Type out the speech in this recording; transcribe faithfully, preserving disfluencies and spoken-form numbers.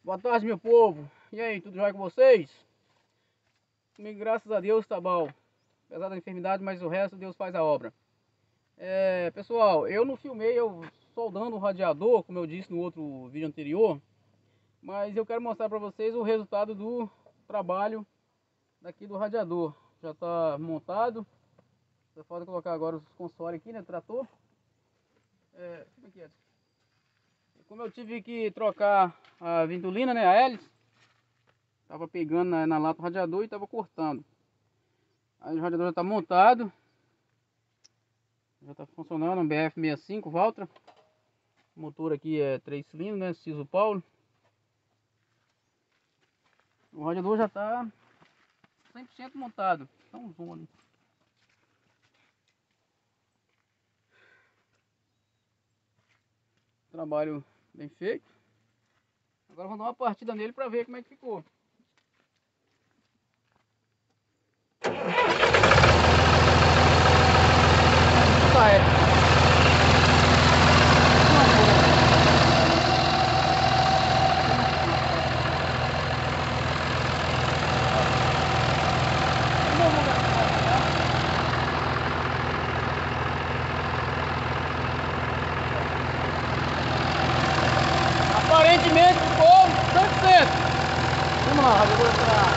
Boa tarde, meu povo. E aí, tudo jóia com vocês? Comigo, graças a Deus, tá bom. Apesar da enfermidade, mas o resto Deus faz a obra. É, pessoal, eu não filmei eu soldando o radiador, como eu disse no outro vídeo anterior, mas eu quero mostrar para vocês o resultado do trabalho daqui do radiador. Já está montado. Só falta colocar agora os consoles aqui, né, trator. É, como é que é? Como eu tive que trocar a ventolina, né, a hélice, tava pegando na, na lata do radiador e tava cortando. Aí o radiador já tá montado, já tá funcionando, um B F sessenta e cinco Valtra. O motor aqui é três cilindros, né, Siso Paulo. O radiador já tá cem por cento montado. Dá um zoom ali. Trabalho bem feito. Agora vamos dar uma partida nele para ver como é que ficou. Tá, é. Aparentemente ficou cem por cento. Vamos lá, radiador para